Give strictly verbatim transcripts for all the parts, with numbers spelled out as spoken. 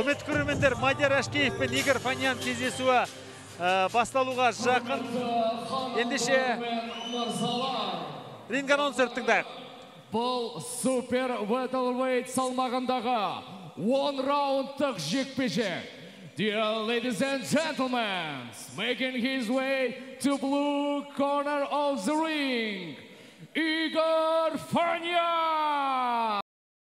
Құрметті көрермендер, Мадияр Ашкеев пен Игорь Фанян кездесуі басталуға жақын. Ендеше ринг анонсер тыңдайық. Бұл супер welterweight салмағындағы one раундтық жекпе-жек. Dear ladies and gentlemen, making his way to blue corner of the ring, Igor Fanyan!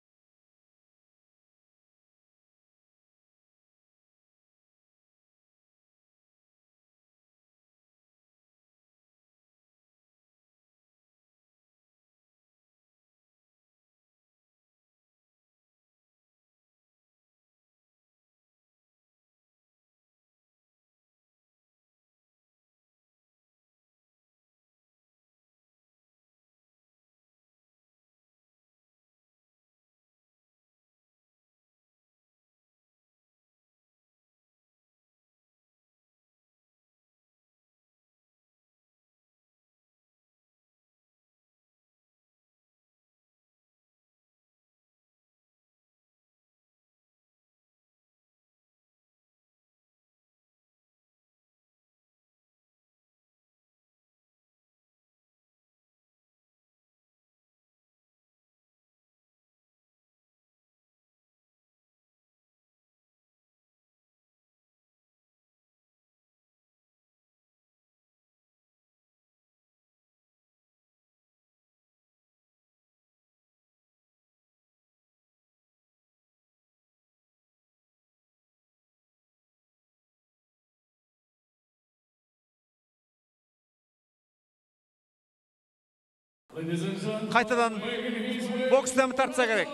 Қайтадан бокстан тартса керек.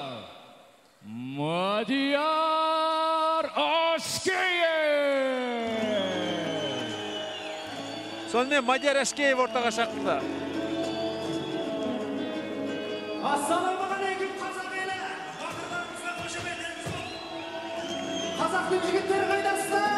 Мадияр Ашкеев! Сонымен Мадияр Ашкеев ортаға шақырды. Ассалаумағалейкум қазақ елі! Батырларымызға қошеметтеріңіз бол. Қазақтың жігіттері қайдасыздар?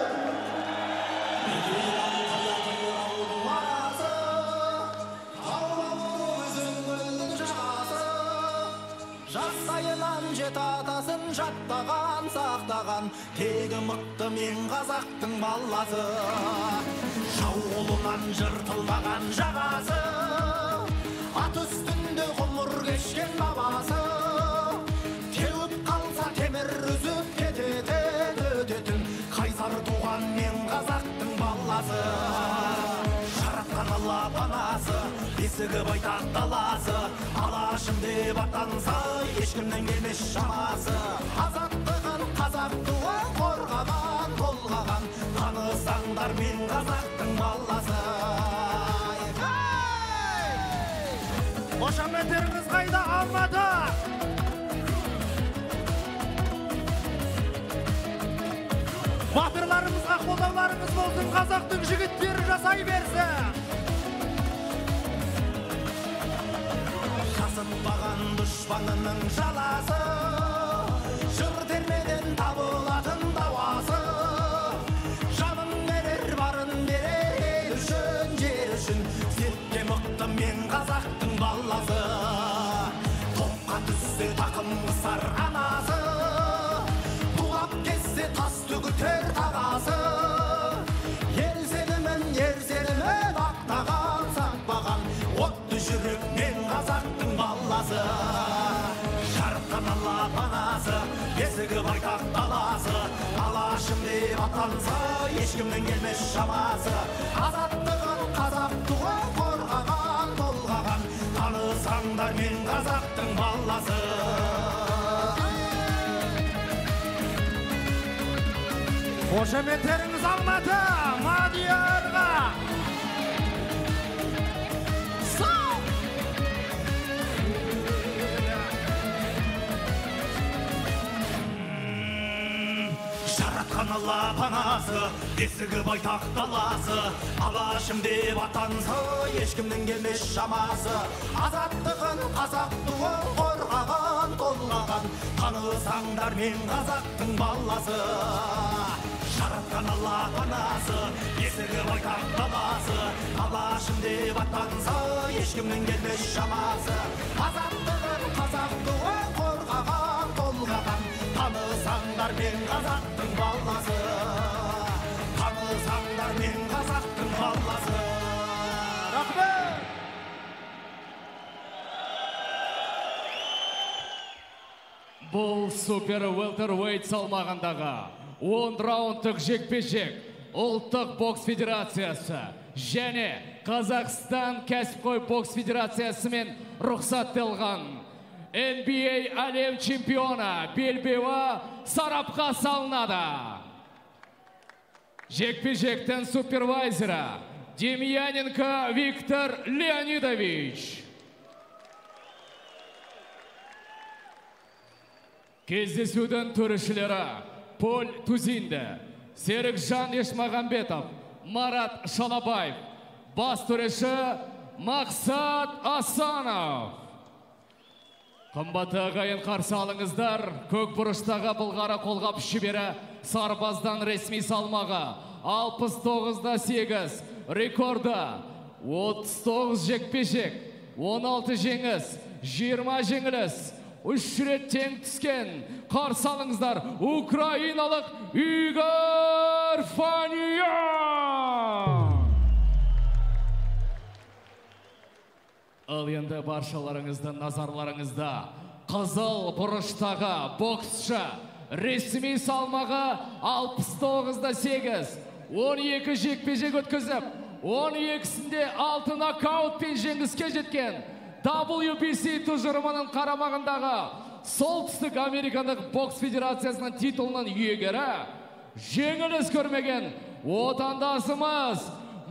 Атасын жаттаған, сақтаған, тегі мықты мен қазақтың баласы. Жау қолынан жыртылмаған жағасы, ат үстінде ғұмыр кешкен бабасы. Теуіп қалса темір үзіп кететін, өтетін, қайсар туған мен қазақтың баласы. Жаратқан Алла панасы, бесігі байтақ даласы, алашым деп аттанса, ешкімнен келмес шамасы. Азаттығын қазақ туы қорғаған, толғаған, танысаңдар мен қазақтың баласы. Қошеметтеріңіз қайда? Алматы! Батырларымызға қолдауларыңыз болсын, қазақтың жігіттері жасай берсін. Жасынбаған дұшпанының жаласы, жыр термеден табылатын дауасы. Жанын берер, барын берер, ел үшін, жер үшін, зерттен мықты мен қазақтың баласы. Топқа түссе тақым қысар анасы, тулап kesсе тас төгітер тағасы. Ел сенімін, ер сенімін ақтаған, сақпаған, отты жүрек мен қазақтың баласы. Жаратқан Алла панасы, бесігі байтақ даласы, алашым деп аттанса, ешкімнен келмес шамасы. Азаттығын қазақ туы қорғаған, толғаған, танысаңдар мен қазақтың баласы. Қошеметтеріңіз Алматы, Мадиярға! Жаратқан Алла панасы, бесігі байтақ даласы, алашым деп аттанса, ешкімнен келмес шамасы. Азаттығын қазақ туы қорғаған, толғаған, танысаңдар мен қазақтың баласы. Жаратқан Алла панасы, бесігі байтақ даласы, алашым деп аттанса, ешкімнен келмес шамасы. Азаттығын қазақ туы қорғаған, толғаған, танысаңдар танысаңдар мен қазақтың баласы, танысаңдар мен қазақтың баласы. Рахмет! Бұл супер велтервейт салмағындағы он раундтық жекпе-жек ұлттық бокс федерациясы және Қазақстан кәсіпқой бокс федерациясымен рұқсатталған эн би эй әлем чемпионы белбеуі сарапқа салынады. Жекпе-жектің супервайзері Демьяненко Виктор Леонидович. Кездесудің төрешілері Поль Тузинді, Серікжан Ешмағамбетов, Марат Шалабаев, бас төреші Мақсат Асанов. Қымбатты ағайын, қарсы алыңыздар. Көк бұрыштағы былғары қолғап шебері сарбаздан ресми салмағы алпыс тоғызда сегіз, рекорды отыз тоғыз жекпе-жек, он алты жеңіс, жиырма жеңіліс, үш рет тең түскен. Қарсы алыңыздар, украиналық Игорь Фаниян. Ал енді баршаларыңыздың назарларыңызда қызыл бұрыштағы боксшы ресми салмағы алпыс тоғызда сегіз, он екі жекпе-жек өткізіп, он екісінде алты нокаутпен жеңіске жеткен дабл ю би си тұжырымының қарамағындағы Солтүстік Американдық бокс федерациясының титулының иегері, жеңіліс көрмеген отандасымыз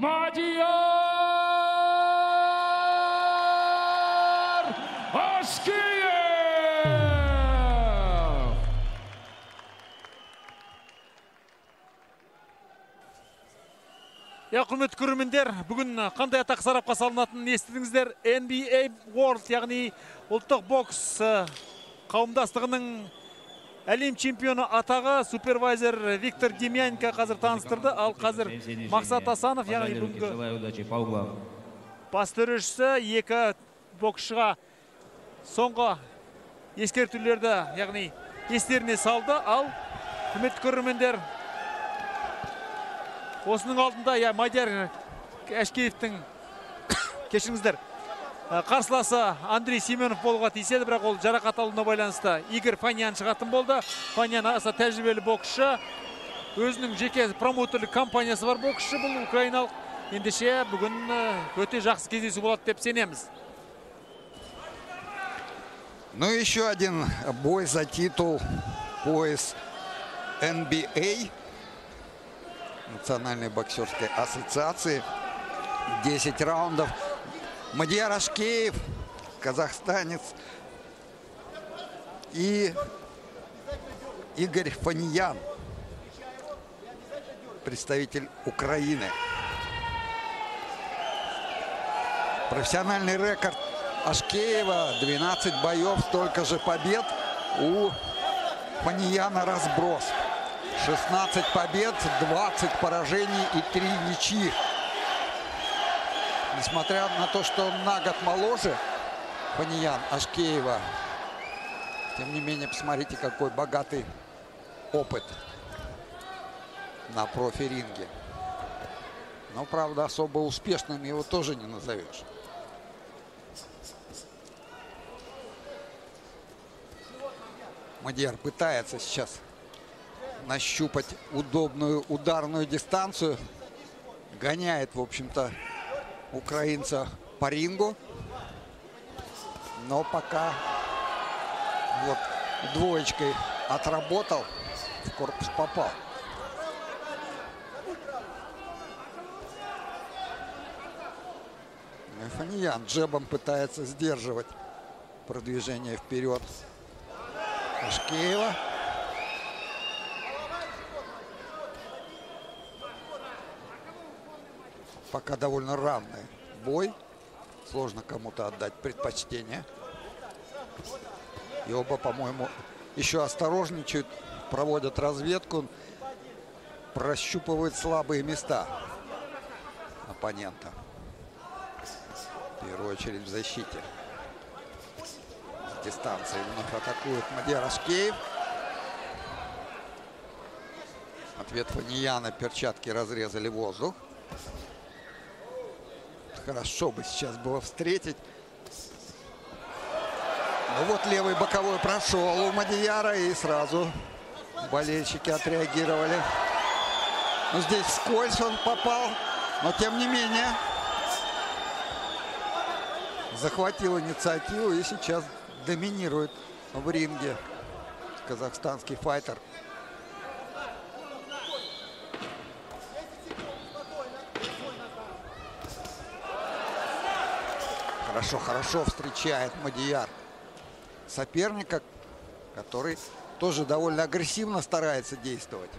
Мадияр Ашкеев. Я, құрметті көрермендер, бүгін қандай атақ сарапқа салынатынын естідіңіздер. эн би эй World, яғни ұлттық бокс қауымдастығының әлем чемпионы атағы супервайзер Виктор Демьяненко қазір таныстырды. Ал қазір Мақсат Асанов, яғни бүгінгі бас төрешісі екі боксшыға соңғы ескертулерді, яғни естеріне салды. Ал құрметті көрермендер, осының алдында я Мадияр Ашкеевтің кешіріңіздер қарсыласы Андрей Семенов болуға тиіс еді, бірақ ол жарақат алуына байланысты Игорь Фаниян шығатын болды. Фаниян аса тәжірибелі боксшы, өзінің жеке промоутерлік компаниясы бар боксшы, бұл украиналық. Ендеше бүгін өте жақсы кездесу болады деп сенеміз. Ну, еще один бой за титул, пояс эн би эй, Национальной боксерской ассоциации. десять раундов. Мадияр Ашкеев, казахстанец, и Игорь Фаниян, представитель Украины. Профессиональный рекорд Ашкеева двенадцать боев, столько же побед. У Фанияна разброс. шестнадцать побед, двадцать поражений и три ничьи. Несмотря на то, что он на год моложе Фаниян Ашкеева, тем не менее, посмотрите, какой богатый опыт на профи-ринге. Но, правда, особо успешным его тоже не назовешь. Мадияр пытается сейчас нащупать удобную ударную дистанцию. Гоняет, в общем-то, украинца по рингу. Но пока вот двоечкой отработал, в корпус попал. Фаниян джебом пытается сдерживать продвижение вперед Ашкеева. Пока довольно равный бой. Сложно кому-то отдать предпочтение. И оба, по-моему, еще осторожничают, проводят разведку, прощупывают слабые места оппонента. В первую очередь в защите. С дистанции вновь атакует Мадияр Ашкеев. Ответ Фанияна, перчатки разрезали воздух. Хорошо бы сейчас было встретить. Ну вот левый боковой прошел у Мадияра, и сразу болельщики отреагировали. Но здесь вскользь он попал, но тем не менее захватил инициативу и сейчас доминирует в ринге казахстанский файтер. Хорошо, хорошо встречает Мадияр соперника, который тоже довольно агрессивно старается действовать.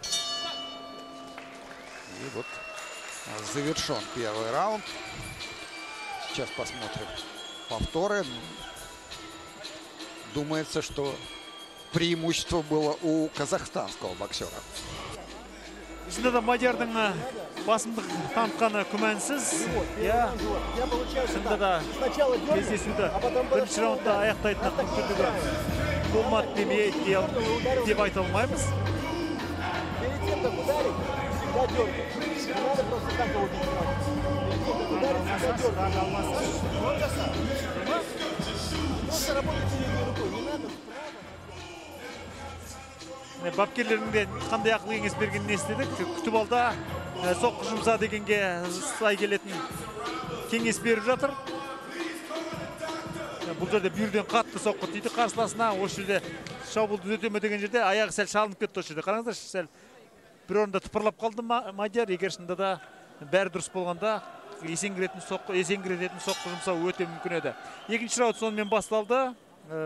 И вот завершен первый раунд. Сейчас посмотрим повторы. Думается, что преимущество было у казахстанского боксера. Шынында да Мадиярдың басымдық танытқаны күмәнсіз. Я шынында да кездесуді бірінші раундта аяқтайтын мүмкіндігі болмады деп айта алмаймыз. Бапкерлердің қандай ақыл кеңес бергенін естідік. Күтіп алда соққы жұмса дегенге сай келетін кеңес беріп жатыр. Бұл жерде бүйірден қатты соққы тиді қарсыласына. Осы жерде шабуылды өтеме деген жерде аяғы сәл шалынып кетті. Осы жерде қараңыздар, сәл бір орында тыпырлап қалды Мадияр. Егер шынында да бәрі дұрыс болғанда есеңгірететін соққы, есеңгірететін соққы жұмсау өте мүмкін еді. Екінші раунд сонымен басталды.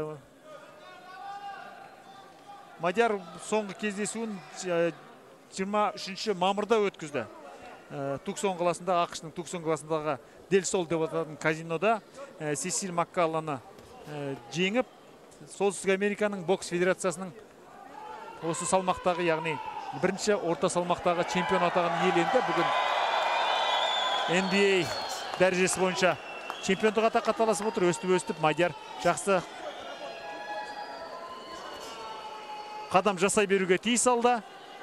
Мадияр соңғы кездесуін жиырма үшінші мамырда өткізді. Туксон қаласында, ақш-тың Туксон қаласындағы Дель Сол деп аталатын казинода Сесиль Маккалланы жеңіп, Солтүстік Американың бокс федерациясының осы салмақтағы, яғни бірінші орта салмақтағы чемпион атағын иеленді. Бүгін эн би эй дәрежесі бойынша чемпиондық атаққа таласып отыр. Өстіп-өстіп Мадияр жақсы қадам жасай беруге тиіс алды.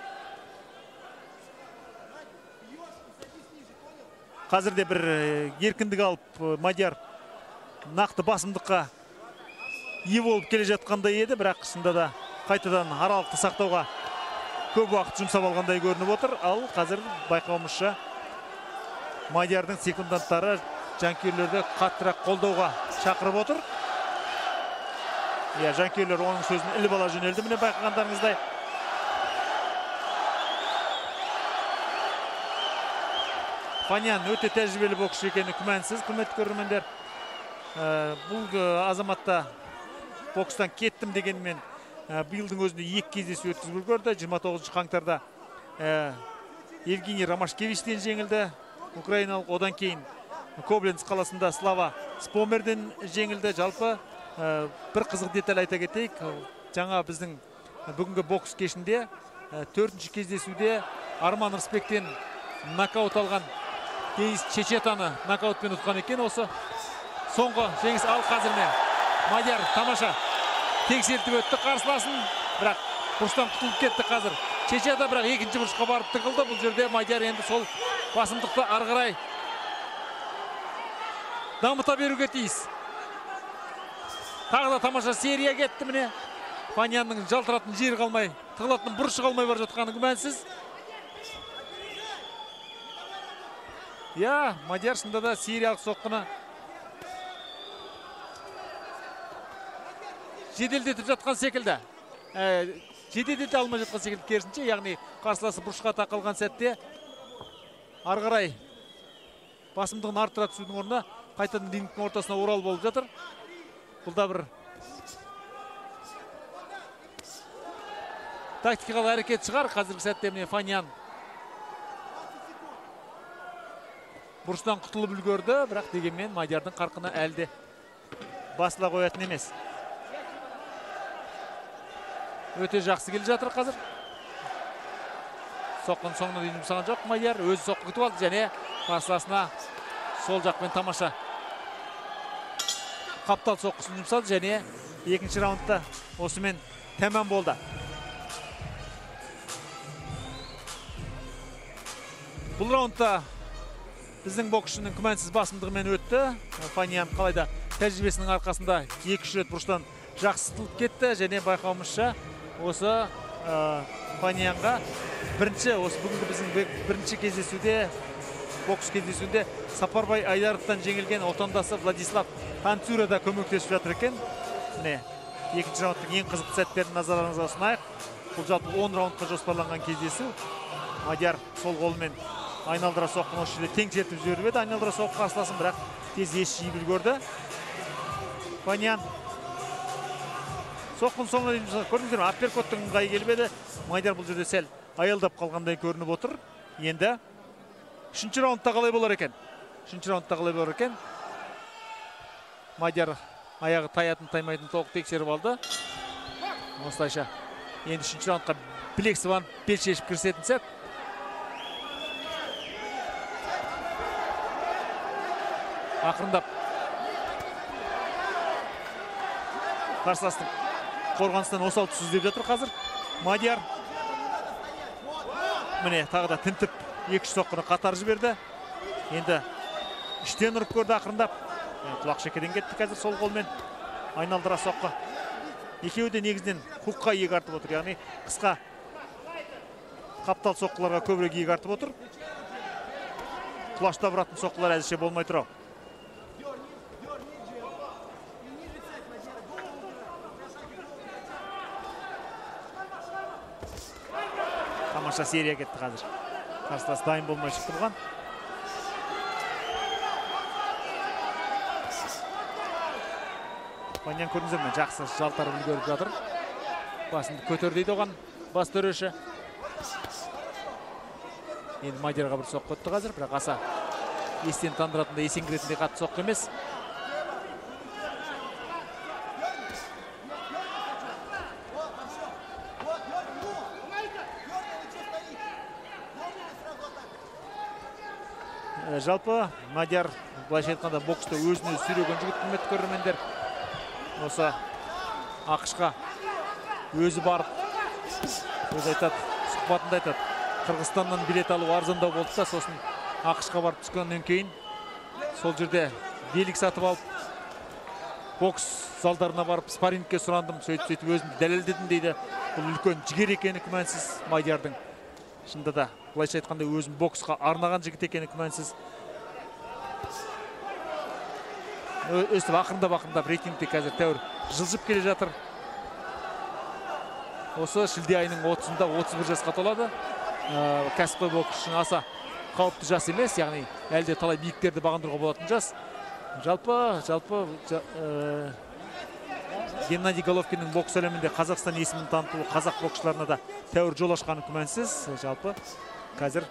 Қазірде бір еркіндік алып Мадияр нақты басымдыққа ие болып келе жатқандай еді, бірақ шынында да қайтадан аралықты сақтауға көп уақыт жұмсап алғандай көрініп отыр. Ал қазір байқауымызша Мадиярдың секунданттары жанкүйерлерді қаттырақ қолдауға шақырып отыр. Я, жанкүйерлер оның сөзін іліп ала жөнелді, міне байқағандарыңыздай. Фаниян өте тәжірибелі боксшы екені күмәнсіз, құрметті көрермендер. Бұл азаматта бокстан кеттім дегенмен биылдың өзінде екі кездесу өткізіп үлгерді. жиырма тоғызыншы қаңтарда Евгений Ромашкевичтен жеңілді, украиналық. Одан кейін Кобленц қаласында Слава Спомерден жеңілді. Жалпы бір қызық деталь айта кетейік. Жаңа біздің бүгінгі бокс кешінде төртінші кездесуде Арман Рысбектен нокаут алған Денис Чечетаны нокаутпен ұтқан екен. Осы соңғы жеңіс. Ал қазірме Мадияр тамаша тексертіп өтті қарсыласын, бірақ бұрыштан құтылып кетті қазір. Чечета бірақ екінші бұрышқа барып тығылды. Бұл жерде Мадияр енді сол басымдықты ары қарай дамыта беруге тиіс. Тағы да тамаша серия кетті, міне. Фаниянның жалтыратын жері қалмай, тығылатын бұрышы қалмай бар жатқаны күмәнсіз. Я, Мадияр шында да сериялық соққыны жеделдетіп жатқан секілді. Жеделдете алмай жатқан секілді керісінше, яғни қарсыласы бұрышқа тақалған сәтте ары қарай басымдығын арттыра түсудің орнына қайтадан рингтің ортасына орал болып жатыр. Бұл да бір тактикалық әрекет шығар. Қазіргі сәтте міне Фаниян бұрыштан құтылып үлгерді, бірақ дегенмен Мадиярдың қарқыны әлде басыла қоятын емес. Өте жақсы келе жатыр қазір. Соққын соңына дейін жұмсаған жоқ Мадияр. Өзі соққы күтіп алды және қарсыласына сол жақпен тамаша қаптал соққысын жұмсады және екінші раундта осымен тәмам болды. Бұл раундта біздің боксшының күмәнсіз басымдығымен өтті. Фаниян қалайда тәжірибесінің арқасында екі-үш рет бұрыштан жақсы сытылып кетті және байқауымызша осы Фаниянға бірінші, осы бүгінгі біздің бірінші кездесуде, бокс кездесуінде Сапарбай Айдаровтан жеңілген отандасы Владислав Танцюра да көмектесіп жатыр екен. Міне, екінші раундтың ең қызықты сәттерін назарларыңызға ұсынайық. Бұл жалпы он раундқа жоспарланған кездесу. Мадияр сол қолымен айналдыра соққыны осы жерде тең тертіп жіберіп еді. Айналдыра соққы қарсыласын, бірақ тез ес жиып үлгерді. Фаниян соққының соңына дейін көрдіңіздер ме? Апперкоттың ыңғайы келіп еді. Мадияр бұл жерде сәл аялдап қалғандай көрініп отыр. Енді үшінші раундта қалай болар екен? Үшінші раундта қалай болар екен? Мадияр аяғы таятын таймайтын толық тексеріп алды. Осылайша енді үшінші раундқа білек сыбанып бел шешіп кірісетін сәт. Ақырындап қарсыластың қорғаныстан осал тұс іздеп жатыр қазір. Мадияр міне тағы да тінтіп екі-үш соққыны қатар жіберді. Енді үштен ұрып көрді ақырындап. Құлақ шекеден кетті қазір сол қолмен айналдыра соққы. Екеуі де негізінен хукқа иек артып отыр, яғни қысқа қаптал соққыларға көбірек иек артып отыр. Құлашта бұратын соққылар әзірше болмай тұр. Тамаша серия кетті қазір. Қарсылас дайын болмай шықты бұған. Фаниян көрдіңіздер ме? Жақсы жалтарып үлгеріп жатыр. Басында көтер дейді оған бас төреші. Енді Мадиярға бір соққы өтті қазір, бірақ аса естен тандыратындай, есеңгіретіндей қатты соққы емес. Жалпы Мадияр былайша айтқанда бокста өзіне сүйреген жігіт, құрметті көрермендер. Осы ақшқа өзі барып, өзі айтады, сұхбатында айтады, Қырғызстаннан билет алу арзандау болды да, сосын ақшқа барып түскеннен кейін сол жерде билік сатып алып, бокс залдарына барып спаррингке сұрандым, сөйтіп сөйтіп өзімді дәлелдедім дейді. Бұл үлкен жігер екені күмәнсіз Мадиярдың. Шында да, былайша айтқанда өзім боксқа арнаған жігіт екені күмәнсіз. Өстіп ақырындап-ақырындап рейтингте қазір тәуір жылжып келе жатыр. Осы шілде айының отызында отыз бір жасқа толады. Кәсіпқой боксшының аса қауіпті жас емес, яғни әлде талай биіктерді бағындыруға болатын жас. Жалпы, жалпы Геннадий Головкиннің бокс әлемінде Қазақстан есімін танытуы қазақ боксшыларына да тәуір жол ашқаны күмәнсіз. Жалпы қазір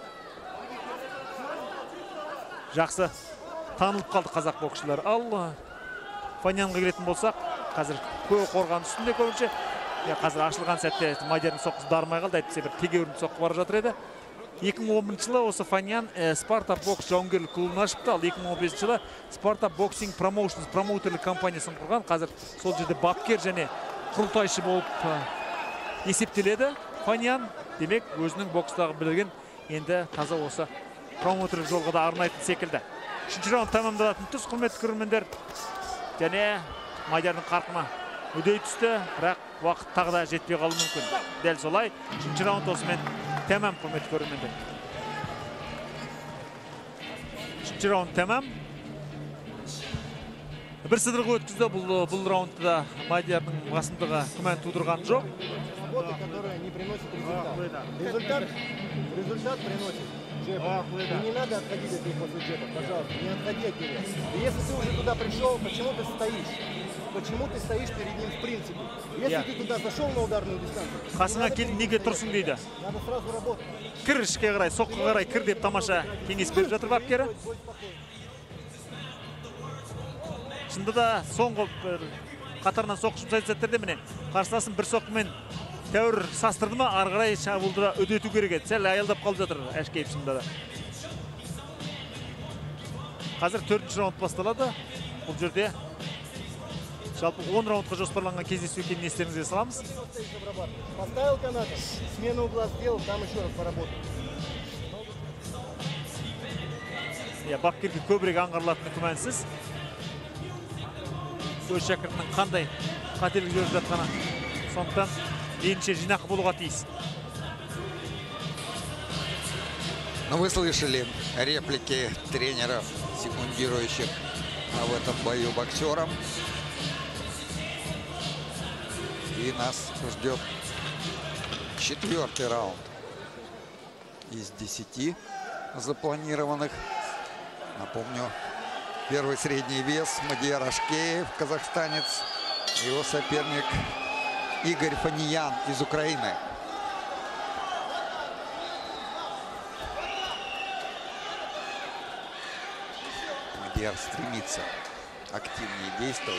жақсы танылып қалды қазақ боксшылар. Ал Фаниянға келетін болсақ, қазір көк қорған үстінде көбінше. Қазір ашылған сәтте Мадиярдың соққысы дарымай қалды, әйтпесе бір тегеурінді соққы бара жатыр еді. екі мың он бірінші жылы осы Фаниян Спарта бокс жауынгерлік клубын ашыпты, ал екі мың он бесінші жылы Спарта боксинг промоушнс промоутерлік компаниясын құрған. Қазір сол жерде бапкер және құрылтайшы болып есептеледі Фаниян. Демек, өзінің бокстағы білген енді таза осы промоутерлік жолға да арнайтын секілді. Үшінші раунд тамамдалатын тұс, құрметті көрермендер. Және Мадиярдың қарқыны үдей түсті, бірақ уақыт тағы да жетпей қалуы мүмкін. Дәл солай, үшінші раунд осымен тәмам, құрметті көрермендер. Үшінші раунд тәмам. Бір сыдырғы өткізді, бұл раундта Мадиярдың басымдығы күмән тудырған жоқ. Результат приносит. Джеба. И не надо отходить от них после джеба, пожалуйста, не отходи от него. И если ты уже туда пришел, почему ты стоишь? Почему ты стоишь перед ним в принципе? Если ты туда зашел на ударную дистанцию, қасыңа келіп неге тұрсың дейді. надо сразу работать. Кір ішке қарай, соққыға қарай кір деп тамаша кеңес беріп жатыр бапкері. Шында да соңғы қатарынан соққы жұмсайтын сәттерде міне қарсыласын бір соққымен тәуір састырды ма, ары қарай шабуылды үдету керек еді. Сәл аялдап қалып жатыр Әшкеев шында да. Қазір төртінші раунд басталады. Бұл жерде жалпы он раундқа жоспарланған кездесу екенін естеріңізге саламыз. Поставил канат, смену угла сделал, там еще раз поработал. иә, бапкерге көбірек аңғарылатыны күмәнсіз. Өз шәкіртінің қандай қателік жүріп жатқаны. Сондықтан ендеше жинақы болуға тиіс. Ну, вы слышали реплики тренеров, секундирующих в этом бою боксерам. И нас ждет четвертый раунд из десяти запланированных. Напомню, первый средний вес Мадияр Ашкеев, казахстанец. Его соперник Игорь Фаниян из Украины. Мадияр стремится активнее действовать.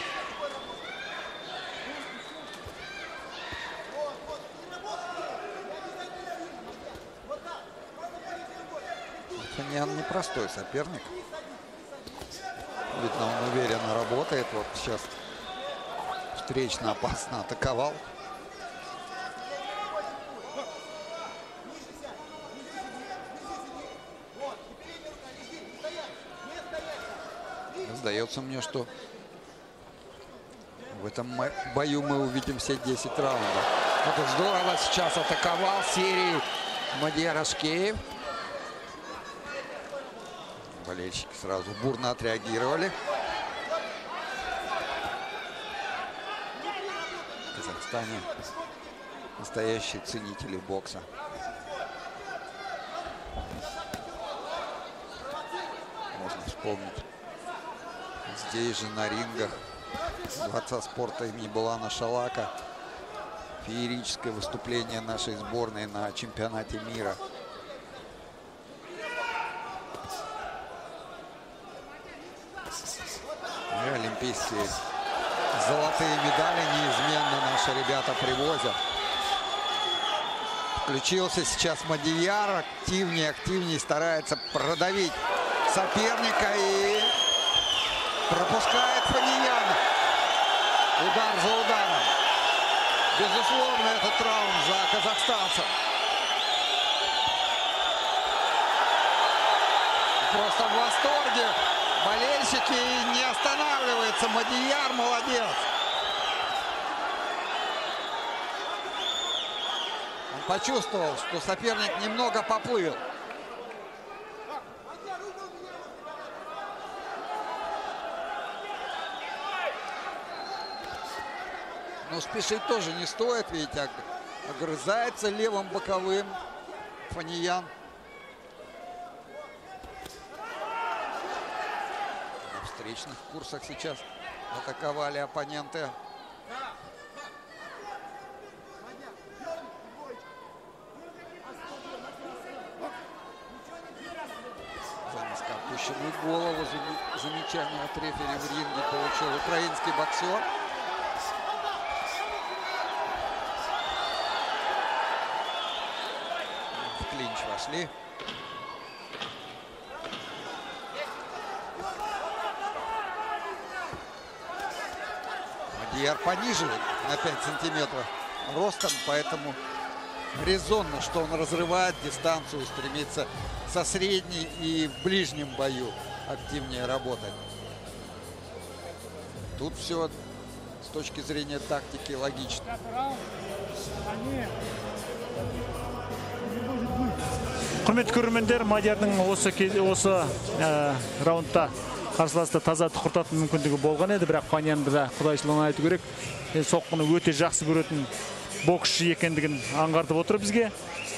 Фаниян непростой соперник. Видно, он уверенно работает. Вот сейчас встречно опасно атаковал. Сдается мне, что в этом бою мы увидим все десять раундов. Вот здорово сейчас атаковал серии Мадияр Ашкеев. Болельщики сразу бурно отреагировали. В Казахстане настоящие ценители бокса. Можно вспомнить здесь же на рингах Дворца спорта имени Булана Шалака феерическое выступление нашей сборной на чемпионате мира. И олимпийские золотые медали неизменно наши ребята привозят. Включился сейчас Мадияр, активнее, активнее старается продавить соперника и пропускает Фаниян. Удар за ударом. Безусловно, этот раунд за казахстанцев. Просто в восторге. Болельщики, не останавливается. Мадияр молодец. Он почувствовал, что соперник немного поплыл. Но спешить тоже не стоит, видите, огрызается левым боковым Фаниян. На встречных курсах сейчас атаковали оппоненты. За низко опущенную голову замечание от рефери в ринге получил украинский боксер. Клинч вошли. Мадияр пониже на пять сантиметров ростом, поэтому резонно, что он разрывает дистанцию, стремится со средней и в ближнем бою активнее работать. Тут все с точки зрения тактики логично. Құрметті көрермендер, Мадиярдың осы осы раундта қарсыласты таза тұқыртатын мүмкіндігі болған еді, бірақ Фаниян да құдайшылығын айту керек, соққыны өте жақсы көретін боксшы екендігін аңғартып отыр бізге.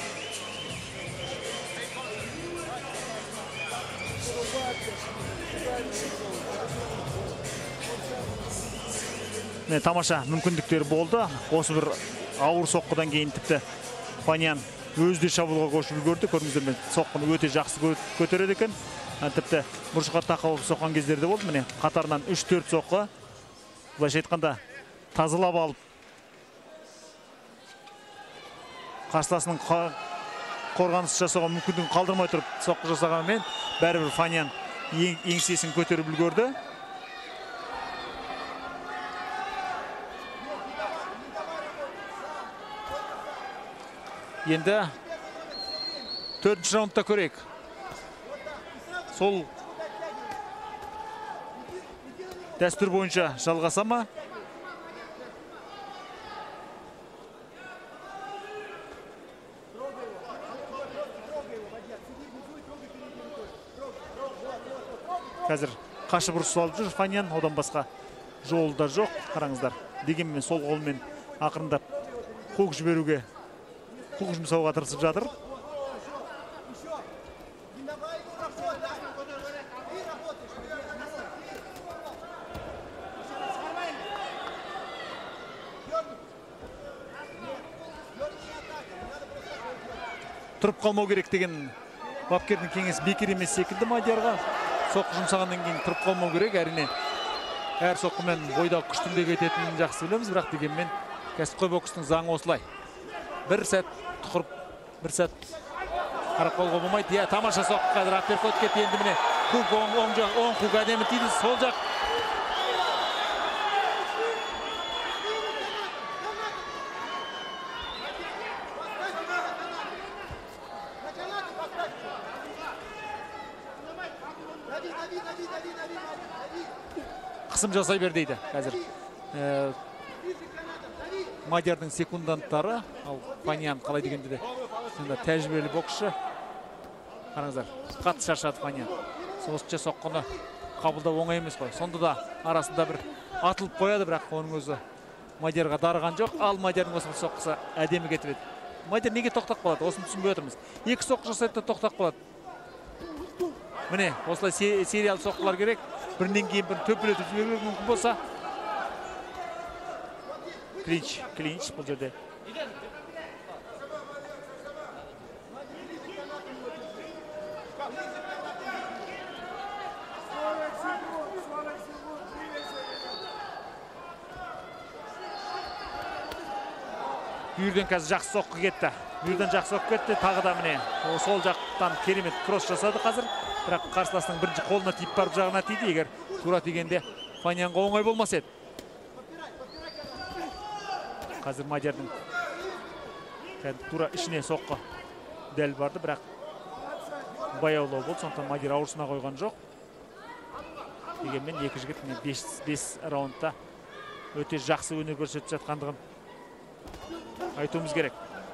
Тамаша мүмкіндіктер болды. Осы бір ауыр соққыдан кейін тіпті Фаниян өзде шабуылға көшіп үлгерді. Көрдіңіздер, соққыны өте жақсы көтереді екен. Тіпті бұрышқа тақау соққан кездерде болды. Міне қатарынан үш төрт соққы. Былайша айтқанда тазалап алып қарсыласының қорғаныс жасауға мүмкіндігін қалдырмай тұрып соққы жасағанымен бәрібір Фаниян еңсесін көтеріп үлгерді. Енді төртінші раундта көрейік. Сол дәстүр бойынша жалғаса ма? Қазір қашып ұрыс салып жүр Фаньян, одан басқа жолы да жоқ. Қараңыздар, дегенмен сол қолмен ақырындап қуық жіберуге, қуық жұмсауға тырысып жатыр. Тұрып қалмау керек деген бапкердің кеңесі бекер емес секілді Мадиярға. Соққы жұмсағаннан кейін тұрып қалмау керек. Әрине, әр соққымен бойдағы күштің де кететінін жақсы білеміз, бірақ дегенмен кәсіпқой бокстың заңы осылай. Бір сәт тұқырып, бір сәт қарап қалуға болмайды. Иә, тамаша соққы, қазір апперкот кетті. Енді міне Хук оң жақ, оң Хук әдемі тиді, сол жақ. Қысым жасай бер дейді қазір. Мадиярдың секунданттары, ал Фаньян қалай дегенде де тәжірибелі боксшы. Қараңыздар, қатты шаршады Фаньян. Осынша соққыны қабылдау оңай емес қой. Сонда да арасында бір атылып қояды, бірақ оның өзі Мадиярға дарыған жоқ. Ал Мадиярдың осы соққысы әдемі кетіп еді. Мадияр неге тоқтап қалады? Осыны түсінбей отырмыз. Екі соққы жасайды да тоқтап қалады. Міне, осылай сериал соққылар керек. Бірінен кейін бір төпелетіп жіберу мүмкін болса. Клинч, клинч бұл жерде. Бүйірден қазір жақсы соққы кетті. Бүйірден жақсы соққы кетті. Тағы да міне сол жақтан керемет кросс жасады қазір. Бірақ қарсыласының бірінші қолына тиіп барып жағына тиді. Егер тура тигенде Фаньянға оңай болмас еді. Қазір Мадиярдың тура ішіне соққы дәл барды, бірақ баяулау болды. Сондықтан Мадияр ауырсына қойған жоқ. Дегенмен екі жігіт бес раундта өте жақсы өнер көрсетіп жатқандығын айтуымыз керек.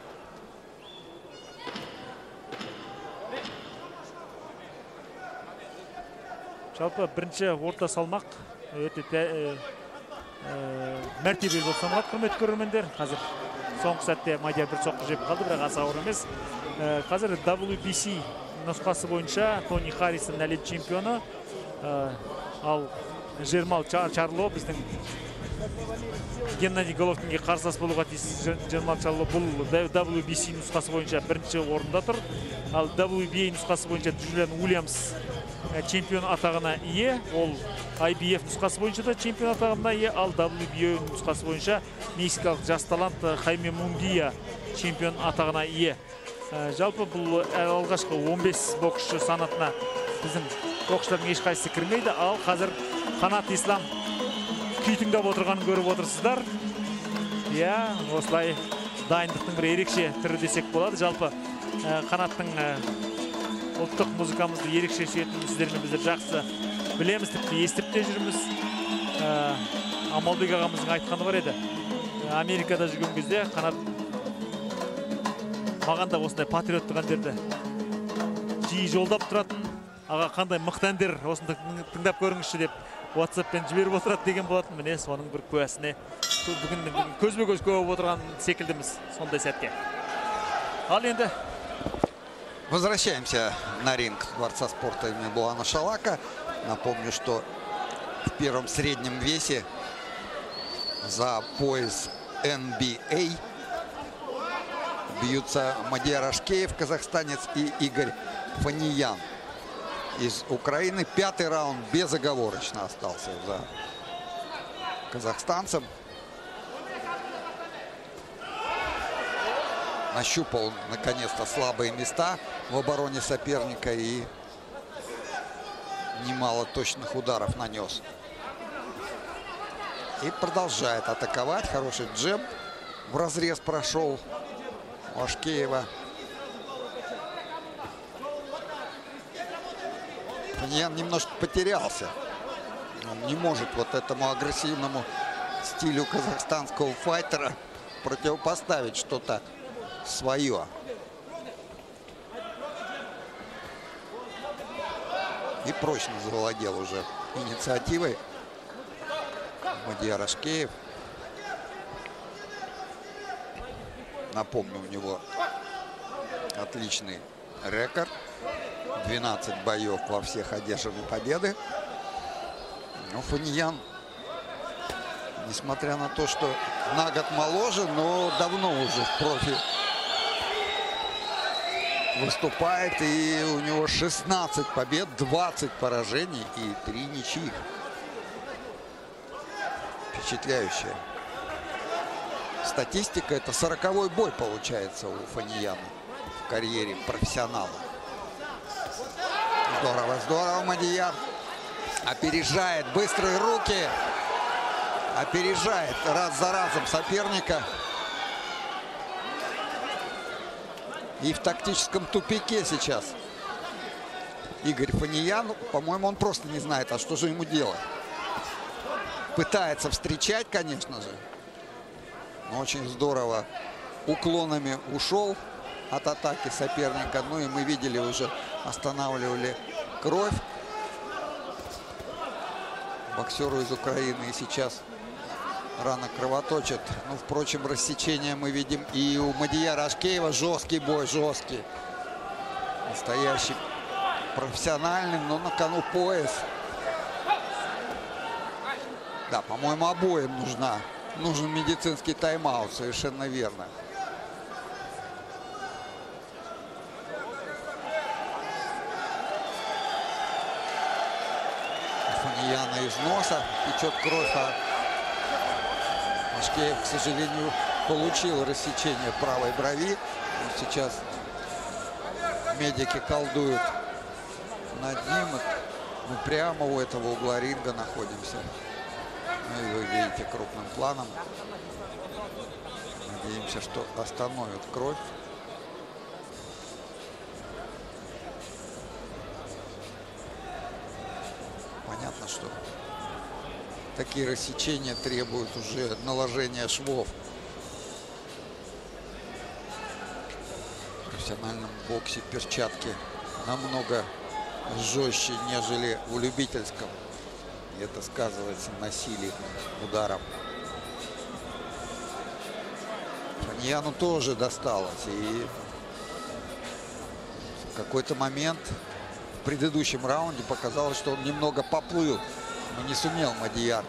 Жалпы бірінші орта салмақ өте мәртебелі болып саналады, құрметті көрермендер. Қазір соңғы сәтте Мадияр бір соққы жеп қалды, бірақ аса ауыр емес. Қазір дабл ю би си нұсқасы бойынша Тони Харрисон әлем чемпионы, ал Жермал Чарло біздің Геннадий Головкинге қарсылас болуға тиіс. Жермал Чарло бұл дабл ю би си нұсқасы бойынша бірінші орында тұр. Ал дабл ю би эй нұсқасы бойынша Джулиан Уильямс чемпион атағына ие. Ол ай би эф нұсқасы бойынша да чемпион атағына ие. Ал дабл ю би эй нұсқасы бойынша мексикалық жас талант Хайме Мундия чемпион атағына ие. Жалпы бұл алғашқы он бес боксшы санатына біздің боксшылардың ешқайсысы кірмейді. Ал қазір Қанат Ислам күй тыңдап отырғанын көріп отырсыздар. Иә, осылай дайындықтың бір ерекше түрі десек болады. Жалпы Қанаттың ұлттық музыкамызды ерекше сүйетінін сіздермен біздер жақсы білеміз, тіпті естіп те жүрміз. Амалбек ағамыздың айтқаны бар еді. Америкада жүрген кезде Қанат маған да осындай патриоттық әндерді жиі жолдап тұратын. Аға, қандай мықты әндер, осында тыңдап көріңізші деп WhatsApp-пен жіберіп отырады деген болатын. Міне, соның бір куәсіне бүгін көзбе-көз көріп отырған секілдіміз сондай сәтке. Ал енді возвращаемся на ринг Дворца спорта имени Булана Шалака. Напомню, что в первом среднем весе за пояс эн би эй бьются Мадияр Ашкеев, казахстанец, и Игорь Фаньян из Украины. Пятый раунд безоговорочно остался за казахстанцем. Нащупал наконец-то слабые места в обороне соперника и немало точных ударов нанес. И продолжает атаковать. Хороший джеб в разрез прошел у Ашкеева. Фаньян немножко потерялся Он не может вот этому агрессивному стилю казахстанского файтера противопоставить что-то свое. И прочно завладел уже инициативой Мадияр Ашкеев. Напомню, у него отличный рекорд. двенадцать боев во всех одержаны победы. Но Фаниян, несмотря на то, что на год моложе, но давно уже в профи выступает. И у него шестнадцать побед, двадцать поражений и три ничьих. Впечатляющая статистика. Это сороковой бой получается у Фанияна в карьере профессионала. Здорово, здорово, Мадияр. Опережает, быстрые руки. Опережает раз за разом соперника. И в тактическом тупике сейчас Игорь Фаниян. По-моему, он просто не знает, а что же ему делать. Пытается встречать, конечно же. Но очень здорово уклонами ушел от атаки соперника. Ну и мы видели, уже останавливали кровь боксеру из Украины. И сейчас рана кровоточит. Ну, впрочем, рассечение мы видим и у Мадияра Ашкеева. Жесткий бой, жесткий. Настоящий профессиональный, но на кону пояс. Да, по-моему, обоим нужна, нужен медицинский тайм-аут, совершенно верно. У Фанияна из носа течет кровь, а Ашкеев, к сожалению, получил рассечение правой брови. Сейчас медики колдуют над ним. Мы прямо у этого угла ринга находимся. Ну, и вы видите крупным планом. Надеемся, что остановит кровь. Понятно, что такие рассечения требуют уже наложения швов. В профессиональном боксе перчатки намного жестче, нежели в любительском. И это сказывается на силе ударов. Фанияну тоже досталось. И в какой-то момент в предыдущем раунде показалось, что он немного поплыл. Но не сумел Мадияр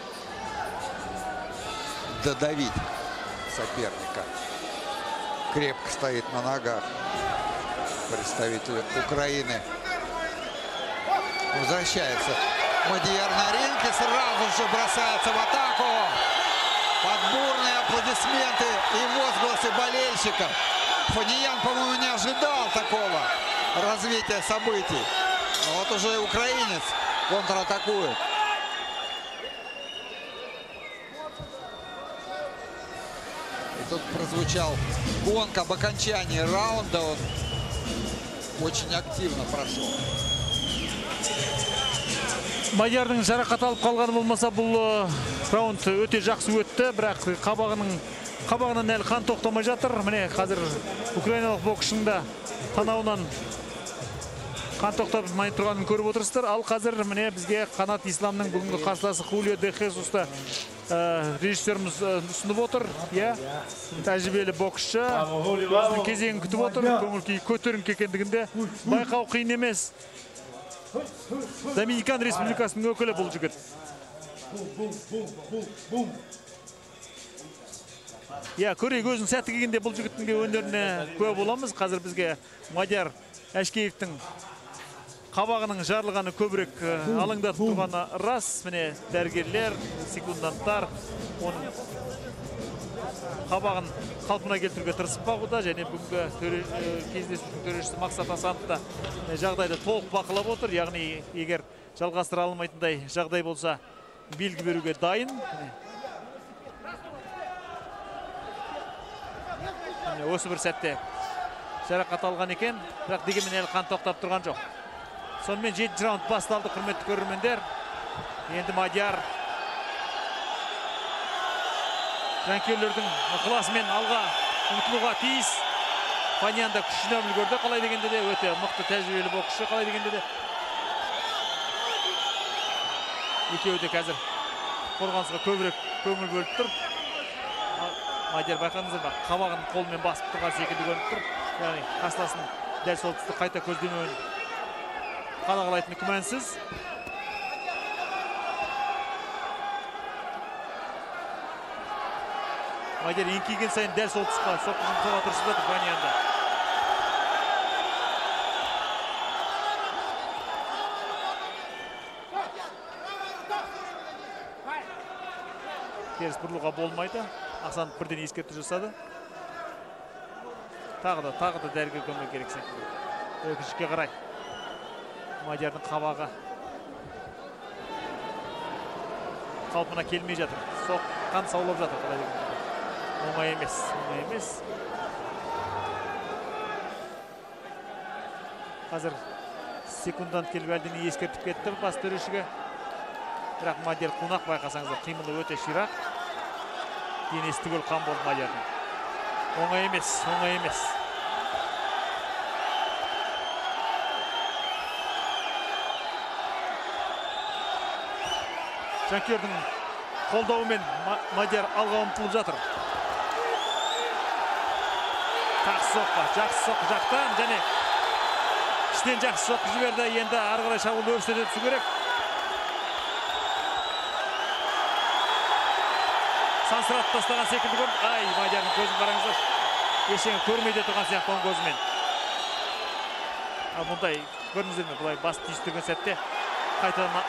додавить соперника. Крепко стоит на ногах представитель Украины. Возвращается Мадияр на ринг и сразу же бросается в атаку. Под бурные аплодисменты и возгласы болельщиков. Фаниян, по-моему, не ожидал такого развития событий. Но вот уже украинец контратакует. И тут прозвучал гонг об окончании раунда. Он очень активно прошел. Мадиярдың жарақат алып қалғаны болмаса, бұл раунд өте жақсы өтті, бірақ қабағының қабағынан әлі қан тоқтамай жатыр. Міне қазір украиналық боксшының да танауынан қан тоқтап тұрғанын көріп отырсыздар. Ал қазір міне бізге Қанат Исламның бүгінгі қарсыласы Хулио де Хесусты режиссеріміз ұсынып отыр. Тәжірибелі боксшы өзінің кезеңін күтіп отыр. Көңіл-күй көтеріңкі екендігінде байқау қиын емес. Доминикан Республикасының өкілі бұл жігіт. Я, көрейік, өзінің сәті келгенде бұл жігіттің өнеріне куә боламыз. Қазір бізге Мадияр Ашкеевтің қабағының жарылғаны көбірек алаңдатып тұрғаны рас. Міне дәрігерлер, секунданттар оның қабағын қалпына келтіруге тырысып бағуда, және бүгінгі кездесудің төрешісі Мақсат Асанов та жағдайды толық бақылап отыр. Яғни, егер жалғастыра алмайтындай жағдай болса, белгі беруге дайын. Осы бір сәтте жарақат алған екен, бірақ дегенмен әлі қан тоқтап тұрған жоқ. Сонымен жетінші раунд басталды, құрметті көрермендер. Енді Мадияр жанкүйерлердің ықыласымен алға ұмтылуға тиіс. Фаньян да күшіне үлгерді, қалай дегенде де өте мықты тәжірибелі боксшы, қалай дегенде де. Екеуі де қазір қорғанысқа көбірек көңіл бөліп тұр. Мадияр байқаңыздар ба, қабағын қолмен басып тұрған секілді көрініп тұр. Яғни қарсыласын дәл сол тұсты қайта көздемеуін қадағалайтыны күмәнсіз. Мадияр еңкейген сайын дәл сол тұсқа соққы жұмсауға тырысып жатыр Фаньянда. Теріс бұрылуға болмайды. Асан бірден ескерту жасады. Тағы да, тағы да дәрігер көмек керек секілді. Өкіншікке қарай. Мадиярдың қабағы қалпына келмей жатыр. Соққан саулап жатыр. Қалай деген. Оңай емес, оңай емес. Қазір секундант келіп әлдені ескертіп кетті бас төрешіге. Бірақ Мадияр қунақ байқасаңыздар, қимылы өте ширақ. Денесі түгел қан болды Мадиярдың. Оңай емес, оңай емес. Жанкүйердің қолдауымен Мадияр алға ұмтылып жатыр. Жақсы соққы, жақсы соққы жақтан және іштен жақсы соққы жіберді. Енді ары қарай шабуыл өрістете түсу керек. Сансыратып тастаған секілді көрінді. Ай, Мадиярдың көзін қараңыздар. Ештеңе көрмейді тұрған сияқты оң көзімен. Ал бұндай көрдіңіздер ме? Бұлай бас түйістірген сәтте қайтадан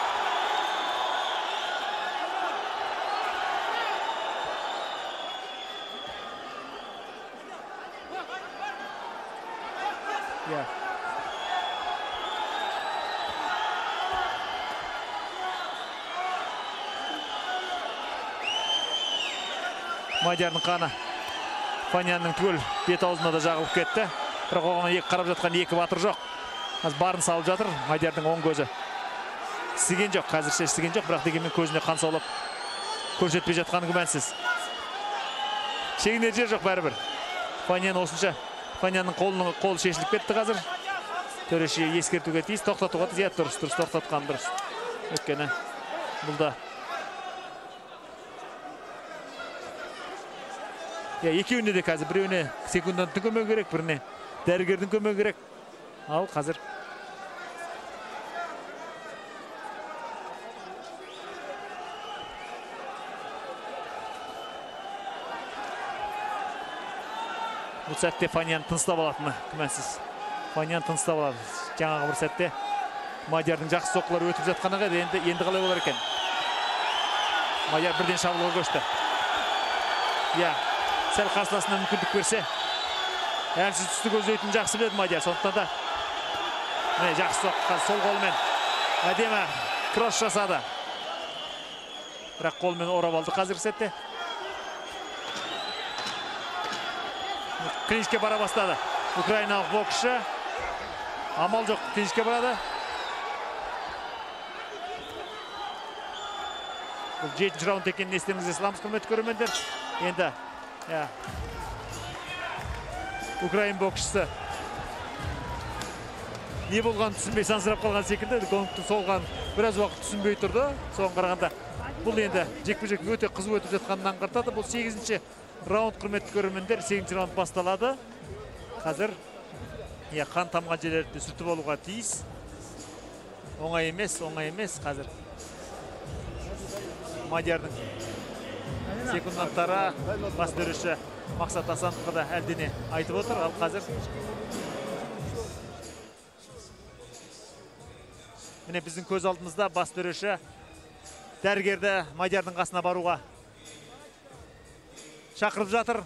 Мадиярдың қаны Фаньянның түгел бет аузына да жағылып кетті. Бірақ оған екі қарап жатқан екі батыр жоқ. Қазір барын салып жатыр. Мадиярдың оң көзі сіген жоқ, қазірше сіген жоқ, бірақ дегенмен көзіне қан саулап көрсетпей жатқаны күмәнсіз. Шегінер жер жоқ бәрібір. Фаньян осынша Фаньянның қолының қолы шешіліп кетті қазір. Төреші ескертуге тиіс, тоқтатуға тиіс. Дұрыс, дұрыс, тоқтатқан дұрыс. Өйткені бұл да екеуіне де қазір біреуіне секунданттың көмегі керек, біріне дәрігердің көмегі керек. Ал қазір бұл сәтте Фаньян тыныстап алатыны күмәнсіз. Фаньян тыныстап алады. Жаңағы бір сәтте Мадиярдың жақсы соққылары өтіп жатқаныға енді енді қалай болар екен. Мадияр бірден шабуылға көшті. Я сәл қарсыласына мүмкіндік берсе, әлсіз түсті көздейтін жақсы біледі Мадияр. Сондықтан да міне жақсы соққы сол қолмен әдемі кросс жасады. Бірақ қолмен орап алды қазіргі сәтте. Клинчке бара бастады. Украиналық боксшы. Амал жоқ, клинчке барады. Бұл жетінші раунд екенін естеріңізге саламыз, құрметті көрермендер. Енді Украин боксшысы не болғанын түсінбей сансырап қалған секілді. Гонктың солған біраз уақыт түсінбей тұрды. Соған қарағанда бұл енді жекпе-жек өте қызу өтіп жатқанын аңғартады. Бұл сегізінші раунд, құрметті көрермендер. сегізінші раунд басталады. Қазір қан тамған жерлерді сүртіп алуға тиіс. Оңай емес, оңай емес қазір. Мадиярдың секунданттары бас төреші Мақсат Асановқа да әлдене айтып отыр. Ал қазір міне біздің көз алдымызда бас төреші дәрігерді Мадиярдың қасына баруға шақырып жатыр.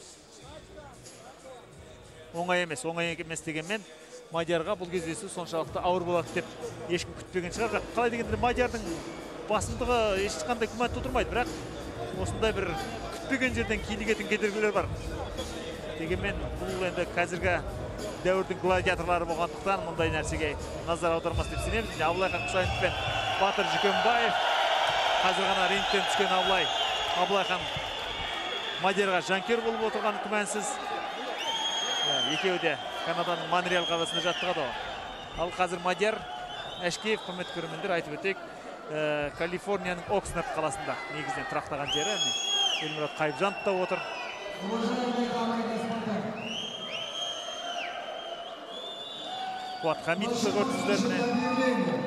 Оңай емес, оңай емес дегенмен Мадиярға бұл кездесу соншалықты ауыр болады деп ешкім күтпеген шығар. Бірақ қалай дегенде Мадиярдың басымдығы ешқандай күмән тудырмайды, бірақ осындай бір күтпеген жерден килігетін кедергілер бар. Дегенмен бұл енді қазіргі дәуірдің гладиаторлары болғандықтан мұндай нәрсеге назар аудармас деп сенеміз. Абылайхан Құсайынов пен Батыр Жүкенбаев. Қазір ғана рингтен түскен Абылай. Абылайхан Мадерға жанкер болып отырған күмәнсіз. Екеуі де Канаданың Монреаль қаласында жаттығады. Ал қазір Мадер Әшкеев, құрметті көрермендер, айтып өтейік, Калифорнияның Окснард қаласында негізінен тұрақтаған жері. Елмұрат Қайыпжанов та отыр. Қуат Хамидовты көрдіңіздер міне.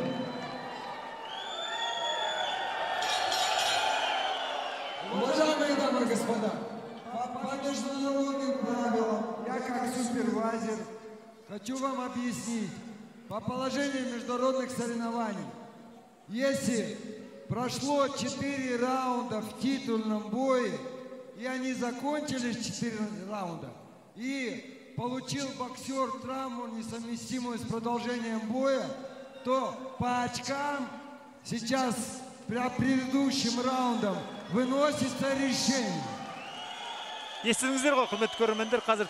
Уважаемые дамы и господа, по международным правилам, я как супервайзер хочу вам объяснить, по положению международных соревнований, если прошло четыре раунда в титульном бое, и они закончились четыре раунда, и получил боксер травму, несовместимую с продолжением боя, то по очкам сейчас при предыдущим раундам выносится решение. Естідіңіздер ғой, құрметті көрермендер, қазір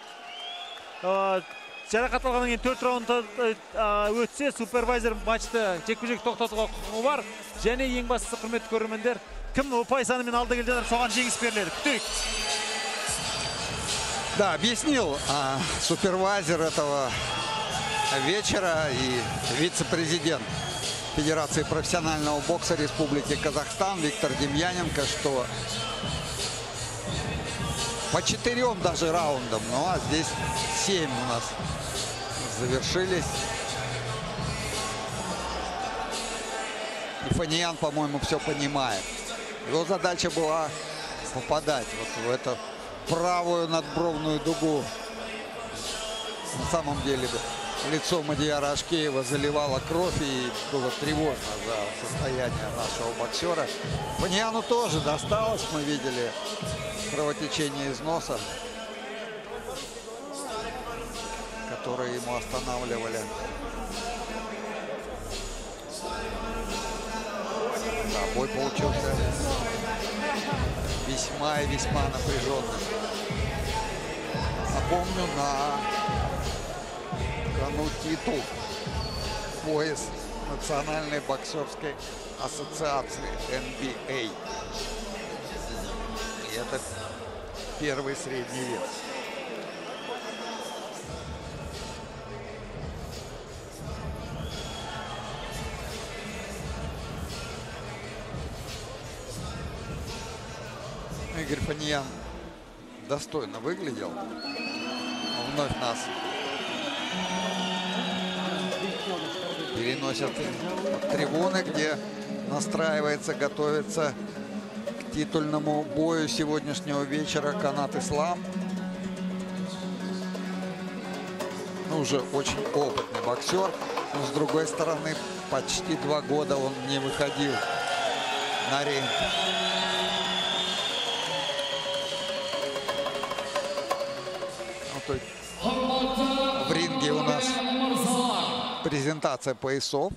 жарақат алғаннан кейін төрт раунд өтсе, супервайзер матчты жекпе-жек тоқтатуға құқығы бар. Және ең бастысы, құрметті көрермендер, кім ұпай санымен алды келе жатыр, соған жеңіс беріледі. Күтейік. Да, объяснил а, супервайзер этого вечера и вице-президент Федерации профессионального бокса Республики Казахстан Виктор Демьяненко, что по четырем даже раундам, ну а здесь семь у нас завершились. И Фаниян, по-моему, все понимает. Его задача была попадать вот в эту правую надбровную дугу. На самом деле лицо Мадияра Ашкеева заливало кровь, и было тревожно за состояние нашего боксера. Фанияну тоже досталось, мы видели кровотечение из носа, которые ему останавливали. Да, бой получился весьма и весьма напряженным. Напомню, на кону титул, пояс Национальной боксерской ассоциации эн би эй. И это первый средний вес. Игорь Фаниян достойно выглядел. Он вновь нас переносят в трибуны, где настраивается, готовится к титульному бою сегодняшнего вечера Канат Ислам. Ну, уже очень опытный боксер, но с другой стороны, почти два года он не выходил на ринг. В ринге у нас презентация поясов.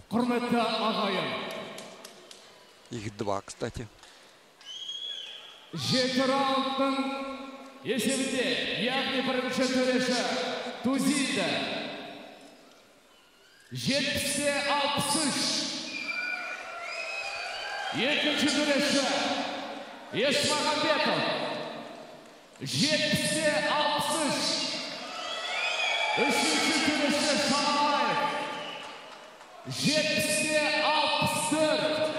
Их два, кстати. Жеті раундтың есебінде яғни бірінші төреші Тузилді жетпісте алпыс үш. Екінші төреші Есмағамбетов жетпісте алпыс үш. Үшінші төреші Шағалаев жетпісте алпыс төрт.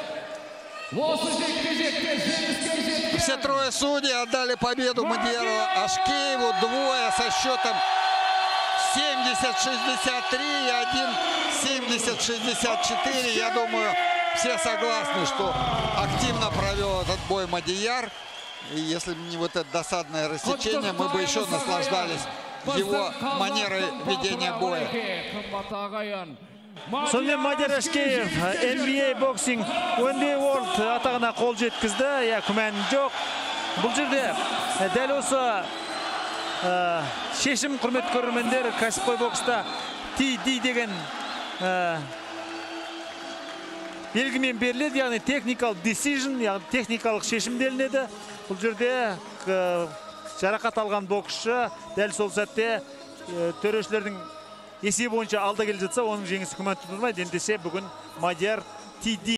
Все трое судей отдали победу Мадияру Ашкееву. Двое со счетом семьдесят шестьдесят три и один семьдесят шестьдесят четыре. Я думаю, все согласны, что активно провел этот бой Мадияр. И если бы не вот это досадное рассечение, мы бы еще наслаждались его манерой ведения боя. Сонымен Мадияр Ашкеев эн би эй боксинг эн би эй World атағына қол жеткізді. Я күмән жоқ. Бұл жерде дәл осы шешім, құрметті көрермендер, кәсіпқой бокста ти ди деген белгімен беріледі, яғни technical decision, яғни техникалық шешім делінеді. Бұл жерде жарақат алған боксшы дәл сол сәтте төрешілердің есебі бойынша алда келе жатса, оның жеңісі күмән тудырмайды. Ендесе бүгін Мадияр ти ди